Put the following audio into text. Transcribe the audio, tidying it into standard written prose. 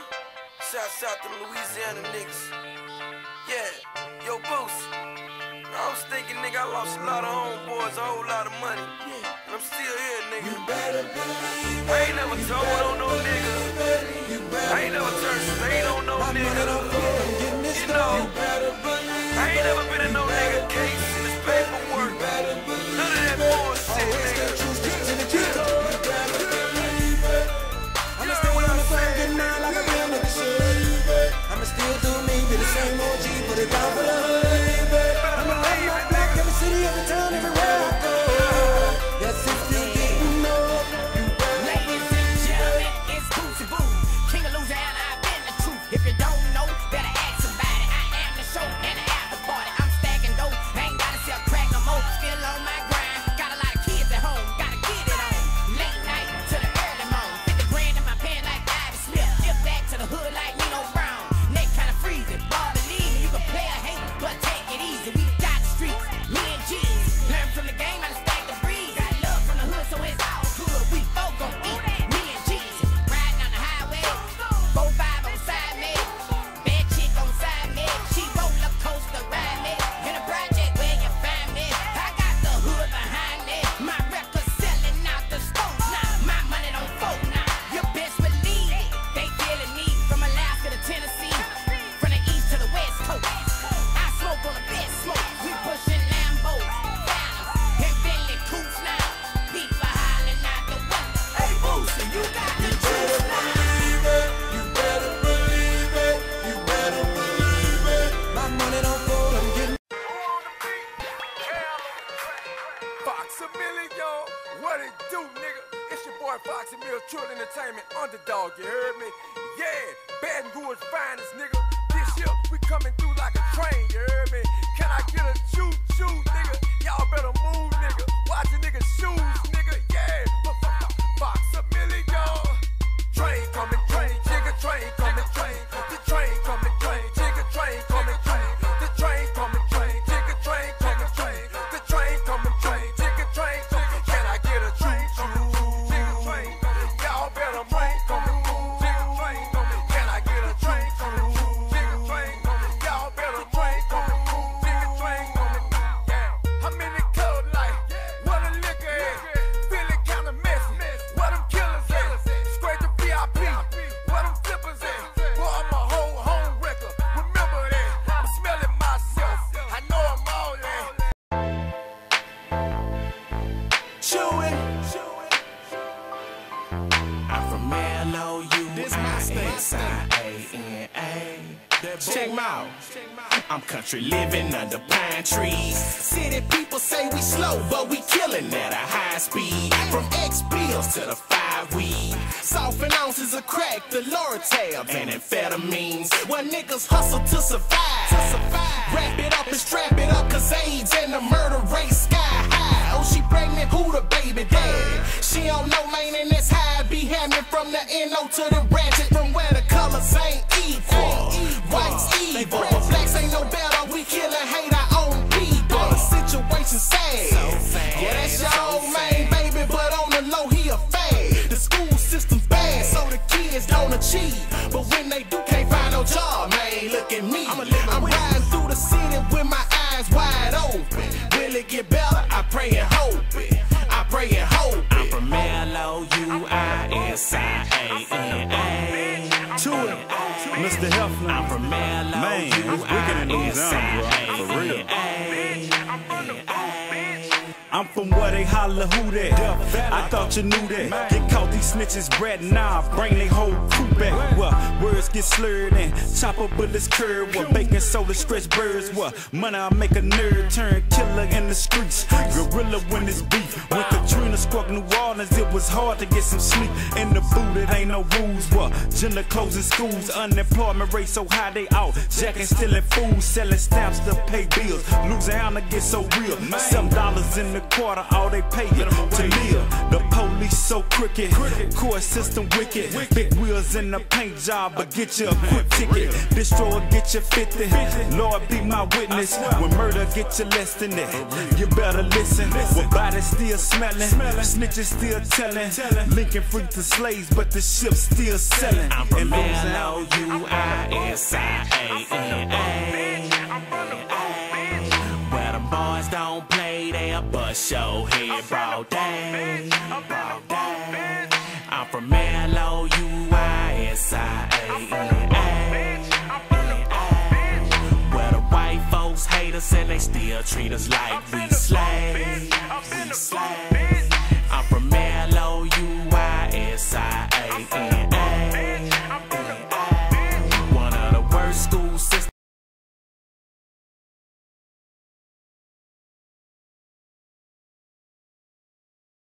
Shouts out to Louisiana niggas. Yeah, yo, Boosie. I was thinking, nigga, I lost a lot of homeboys, a whole lot of money. And I'm still here, nigga. You better believe I ain't never told on no nigga. I ain't never turned straight on no nigga. You know, I ain't never been in no nigga case in this paperwork. None of that bullshit, nigga. I'ma stay on the phone, getting out like a real nigga should. I'ma still do me, be the same OG, put it down for the hood. I'ma rock my block, every city, every town, everywhere I go. Yes, it's still getting more. Ladies and gentlemen, it's Boosie Boo, King of Louisiana, I've been the truth. If you don't know, better ask somebody. I am the show and the after party. I'm stacking dope, ain't gotta sell crack no more. Still on my grind, got a lot of kids at home, gotta get it on. Late night to the early morning, 50 grand in my pen like Ivy Smith. Get back to the hood like Nino Brown. Neck kinda freezing, ball believe me, you can play or hate, but take it easy. We got the streets, me and G's. Learn from the game, how to stack the breeze. Got love from the hood, so it's all good. We both gon' eat, me and G's. Riding on the highway, 4-5 on side me. Bad chick on side me. She roller coaster ride me. In a project where you find me. I got the hood behind me. My records selling out the stores now. My money don't fold now. You best believe it. They feeling me from Alaska to Tennessee, from the east to the west coast. I smoke on the best smoke. We pushing Lambos, Phantoms, and Bentley coupes now. People hollering out the window. Hey Boosie, you got the juice now. You better believe it. You better believe it. My money don't fold, I'm getting. Fox a million, y'all. What it do, nigga? It's your boy Fox and Mill, True Entertainment Underdog, you heard me? Yeah, Baton Rouge finest, nigga. This year, we coming through like a train, you heard me? Can I get a choo-choo, nigga? Y'all better move, nigga. Watch a nigga shoes, nigga, yeah. Fox a million, y'all. Train coming, train, jigga, train coming, train. The train coming, train, jigga, train coming, train. The train coming, train, jigga, train coming, train. The train coming, train, jigga, train coming. Can I get a choo-choo? Jigga, train. Y'all better move, coming, jigga, train coming. Can I get a train coming? Jigga, train coming. Y'all better train coming, jigga, train coming. Yeah. I'm in the club like, what a liquor is. Feeling kinda messy. What them killers at? Straight to VIP. What them flippers at? Boy, I'm a whole home wrecker. Remember that. I'm smelling myself. I know I'm all that. Chewing. I'm from L-O-U, I-S-I-A-N-A. Check 'em out. I'm country living under pine trees. City people say we slow, but we killing at a high speed. From X-pills to the 5 weed. Soft and ounces of crack, the Loratabs and amphetamines. Where niggas hustle to survive. Wrap it up and strap it up, cause AIDS and the murder rate sky high. Oh, she pregnant, who the baby daddy? She don't know, man, and that's how it be happening. From the N.O. to the ratchet, from where the colors ain't equal. White's evil, but blacks ain't no better. We kill and hate our own people. The situation's sad. Yeah, that's your old man, baby, but on the low, he a fad. The school system's bad, so the kids don't achieve. But when they do, can't find no job, man. Look at me. I'm riding through the city with my eyes wide open. Will it get better? I pray and hope it. I pray and hope it. I'm from L-O-U-I-S-I-A-N-A. To it, Mr. Hefner. I'm from L-O-U-I-S-I-A-N-A. Man, it's wicked in Louisiana, bro. For real. I'm from where they holler who that. I thought you knew that. Get caught these snitches bread, nah, bring they whole crew back. Well, words get slurred and chopper bullets curve. Well, bacon soda stretch birds. Well, money I make a nerd turn killer in the streets. Gorilla when it's beef. When Katrina struck New Orleans, it was hard to get some sleep. In the boot, it ain't no rules. Well, gender closing schools, unemployment rate so high they out. Jacking, stealing food, selling stamps to pay bills. Louisiana get so real. $7 in the quarter, all they pay you to live. The police so crooked, court system wicked. Big wheels in the paint job, but get you a quick ticket. Destroy, get you 50. Lord be my witness. When murder get you less than that, you better listen. With bodies still smelling, snitches still telling. Lincoln free to slaves, but the ship's still selling. I'm from L-O-U-I-S-I-A-N-A. Where the boys don't play, they'll bust your head broad day. I'm from L-O-U-I-S-I-A-N-A. Where the white folks hate us and they still treat us like we slaves.